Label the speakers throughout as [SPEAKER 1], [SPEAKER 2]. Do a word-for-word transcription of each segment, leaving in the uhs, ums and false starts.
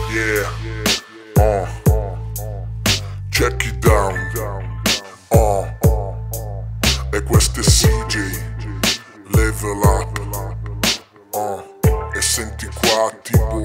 [SPEAKER 1] Yeah, uh, check it down, uh, e questo è C J, level up, uh, e senti qua tipo.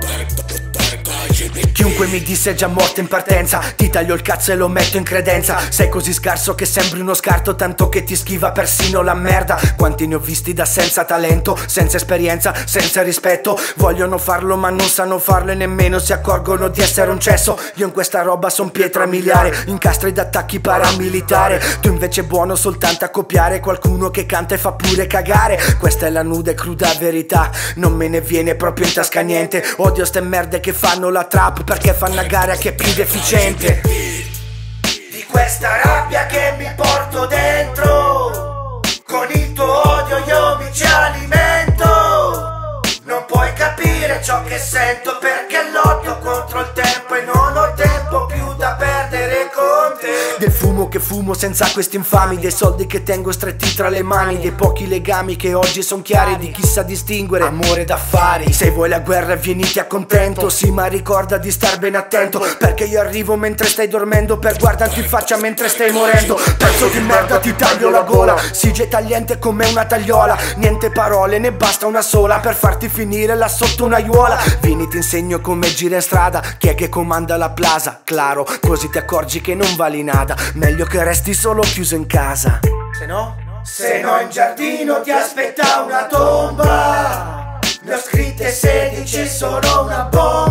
[SPEAKER 2] Chiunque mi disse è già morto in partenza, ti taglio il cazzo e lo metto in credenza. Sei così scarso che sembri uno scarto, tanto che ti schiva persino la merda. Quanti ne ho visti da senza talento, senza esperienza, senza rispetto. Vogliono farlo ma non sanno farlo e nemmeno si accorgono di essere un cesso. Io in questa roba son pietra miliare, incastri d'attacchi paramilitare. Tu invece buono soltanto a copiare qualcuno che canta e fa pure cagare. Questa è la nuda e cruda verità, non me ne viene proprio in tasca niente. Odio ste merde che fanno la trap perché fanno a gara chi è più deficiente. Di questa rabbia che mi porto dentro, con il tuo odio io mi ci alimento. Non puoi capire ciò che sento perché lotto contro il tempo e non ho tempo più da perdere con te. Del fumo che fumo senza questi infami, dei soldi che tengo stretti tra le mani, dei pochi legami che oggi son chiari, di chi sa distinguere amore d'affari. Se vuoi la guerra vieniti a contento, sì ma ricorda di star ben attento, perché io arrivo mentre stai dormendo per guardarti in faccia mentre stai morendo. Pezzo di merda ti taglio la gola, C J tagliente come una tagliola. Niente parole ne basta una sola per farti finire là sotto un'aiuola. Vieni ti insegno come gira in strada, chi è che comanda la plaza, claro, così ti accorgi che non vali nada. Meglio che resti solo chiuso in casa. Se no? Se no in giardino ti aspetta una tomba, ne ho scritte sedici, sono una bomba.